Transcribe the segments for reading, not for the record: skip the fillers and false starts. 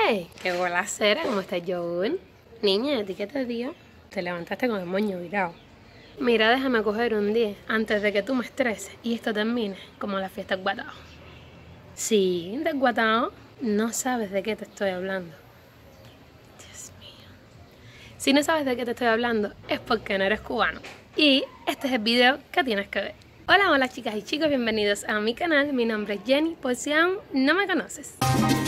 ¡Hey! ¡Qué bolacera! ¿Cómo estás, Joel? Niña, ¿a ti qué te dio? Te levantaste con el moño virado. Mira, déjame coger un 10 antes de que tú me estreses y esto termine como la fiesta del guatao. Sí, del guatao. No sabes de qué te estoy hablando. Dios mío. Si no sabes de qué te estoy hablando es porque no eres cubano. Y este es el video que tienes que ver. Hola, hola chicas y chicos, bienvenidos a mi canal. Mi nombre es Jenny, por si aún no me conoces.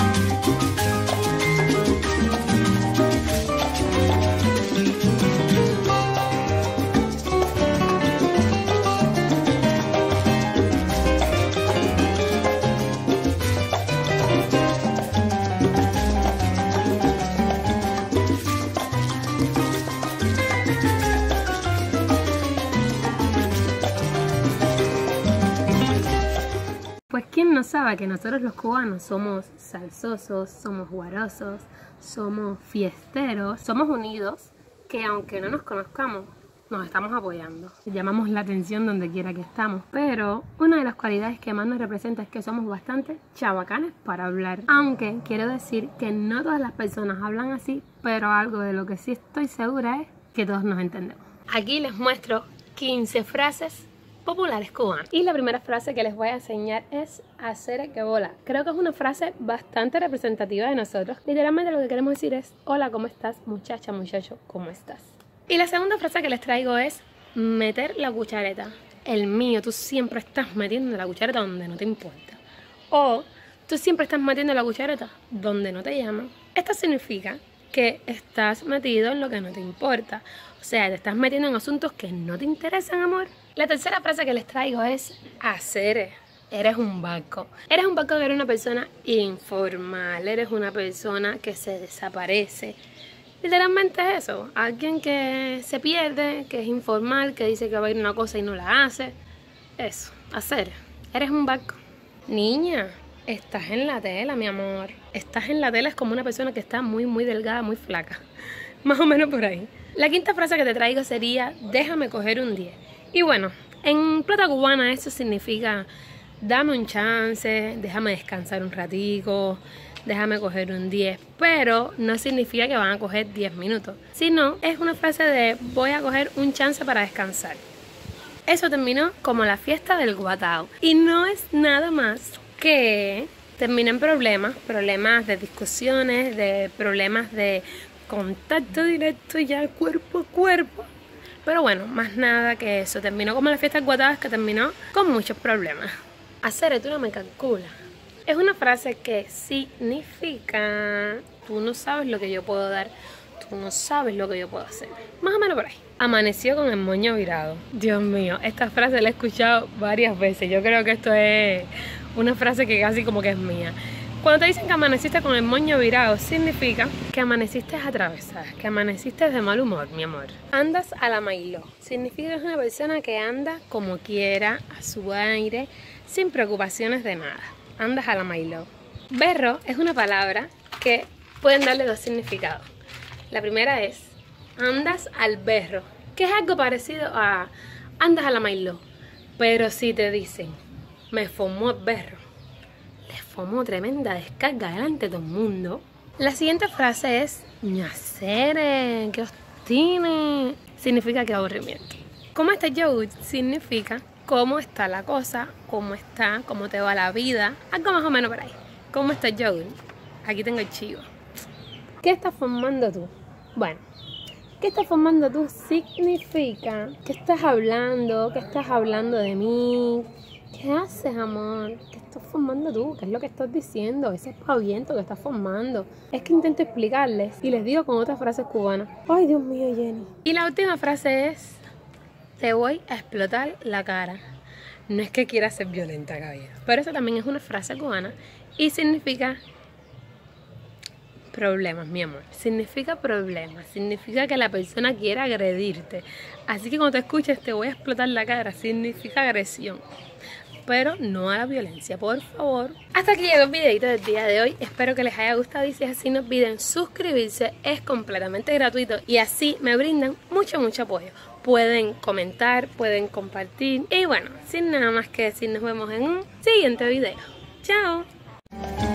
Pues quién no sabe que nosotros los cubanos somos salsosos, somos guarosos, somos fiesteros, somos unidos, que aunque no nos conozcamos, nos estamos apoyando. Llamamos la atención donde quiera que estamos, pero una de las cualidades que más nos representa es que somos bastante chabacanes para hablar. Aunque quiero decir que no todas las personas hablan así, pero algo de lo que sí estoy segura es que todos nos entendemos. Aquí les muestro 15 frases populares cubanas. Y la primera frase que les voy a enseñar es hacer que bola. Creo que es una frase bastante representativa de nosotros. Literalmente lo que queremos decir es: hola, ¿cómo estás? Muchacha, muchacho, ¿cómo estás? Y la segunda frase que les traigo es meter la cuchareta. El mío, tú siempre estás metiendo la cuchareta donde no te importa. O tú siempre estás metiendo la cuchareta donde no te llaman. Esto significa que estás metido en lo que no te importa. O sea, te estás metiendo en asuntos que no te interesan, amor. La tercera frase que les traigo es hacer. Eres un vaco. Eres un vaco que eres una persona informal. Eres una persona que se desaparece. Literalmente es eso. Alguien que se pierde, que es informal, que dice que va a ir a una cosa y no la hace. Eso, hacer. Eres un vaco. Niña, estás en la tela, mi amor. Estás en la tela es como una persona que está muy delgada, muy flaca. Más o menos por ahí. La quinta frase que te traigo sería: déjame coger un 10. Y bueno, en plata cubana eso significa: dame un chance, déjame descansar un ratico, déjame coger un 10. Pero no significa que van a coger 10 minutos, sino es una frase de: voy a coger un chance para descansar. Eso terminó como la fiesta del guatao. Y no es nada más que termina en problemas de discusiones, de problemas de contacto directo ya cuerpo a cuerpo. Pero bueno, más nada que eso. Terminó como la fiesta del guatao, que terminó con muchos problemas. Hacer, tú no me calculas. Es una frase que significa: tú no sabes lo que yo puedo dar, tú no sabes lo que yo puedo hacer. Más o menos por ahí. Amaneció con el moño virado. Dios mío, esta frase la he escuchado varias veces. Yo creo que esto es una frase que casi como que es mía. Cuando te dicen que amaneciste con el moño virado, significa que amaneciste atravesada, que amaneciste de mal humor, mi amor. Andas a la mailó. Significa que es una persona que anda como quiera, a su aire, sin preocupaciones de nada. Andas a la mailó. Berro es una palabra que pueden darle dos significados. La primera es: andas al berro, que es algo parecido a andas a la mailó. Pero si te dicen me fumó el berro, le fumó tremenda descarga delante de todo el mundo. La siguiente frase es ñacere, que ostine. Significa que aburrimiento. ¿Cómo está Joe? Significa cómo está la cosa, cómo está, cómo te va la vida. Algo más o menos por ahí. ¿Cómo está Joe? Aquí tengo el chivo. ¿Qué estás formando tú? Bueno, ¿qué estás formando tú? Significa que estás hablando de mí. ¿Qué haces, amor? ¿Qué estás formando tú? ¿Qué es lo que estás diciendo? Ese espaviento que estás formando. Es que intento explicarles y les digo con otras frases cubanas. Ay, Dios mío, Jenny. Y la última frase es: te voy a explotar la cara. No es que quiera ser violenta, caballero, pero eso también es una frase cubana y significa problemas, mi amor. Significa problemas. Significa que la persona quiere agredirte. Así que cuando te escuches te voy a explotar la cara, significa agresión. Pero no a la violencia, por favor. Hasta aquí llegó el videito del día de hoy. Espero que les haya gustado y si es así no olviden suscribirse. Es completamente gratuito y así me brindan mucho apoyo. Pueden comentar, pueden compartir. Y bueno, sin nada más que decir, nos vemos en un siguiente video. ¡Chao!